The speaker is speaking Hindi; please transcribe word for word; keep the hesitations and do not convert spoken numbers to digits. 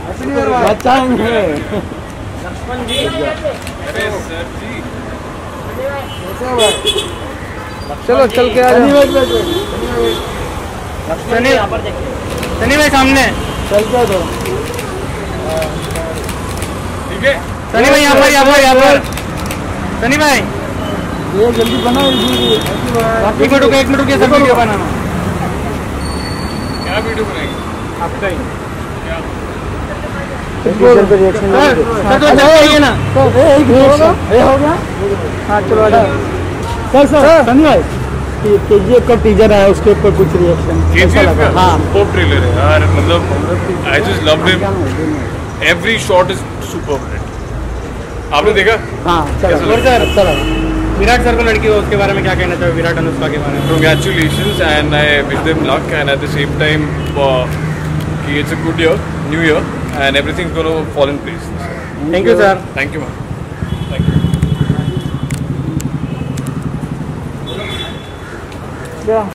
बचाएंगे। लक्ष्मण जी, अरे सर जी, चलो चल के आ जाओ। सनी यहाँ पर देखिए, सनी भाई सामने, चल के दो। ठीक है। सनी भाई यहाँ पर, यहाँ पर, यहाँ पर, सनी भाई ये जल्दी बनाओ। एक मिनट रुको, एक मिनट रुकिए, सब वीडियो बनाना। क्या वीडियो बनाएंगे? आपका ही क्या? रिएक्शन सर, सर तो चाहिए ना। हो गया। हाँ चलो सर सर सनी भाई केजीएफ का टीजर है, उसके ऊपर कुछ रिएक्शन कैसा लगा? हाँ सुपर ट्रेलर है यार, मतलब I just loved him, every shot is super. आपने देखा? हाँ कैसा चलो लगा? सर, अच्छा लगा। विराट सर को लड़की हो, उसके बारे में क्या कहना चाहिए? विराट अनुष्का के बारे में। Congratulations and I wish them luck, and at the same time uh, it's a good year, new year, and everything's going to fall in place. Thank you sir. Thank you, man. Thank you. Yeah.